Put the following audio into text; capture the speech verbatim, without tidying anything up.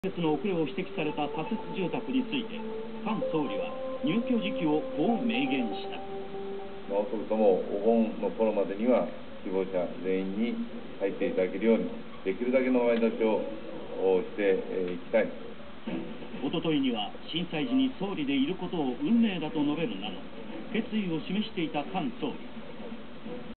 設の遅れを指摘された多設住宅について、菅総理は入居時期をこう明言した。 遅くともお盆の頃までには希望者全員に入っていただけるように、できるだけの前出しをしていきたい。 おとといには震災時に総理でいることを運命だと述べるなど、決意を示していた菅総理。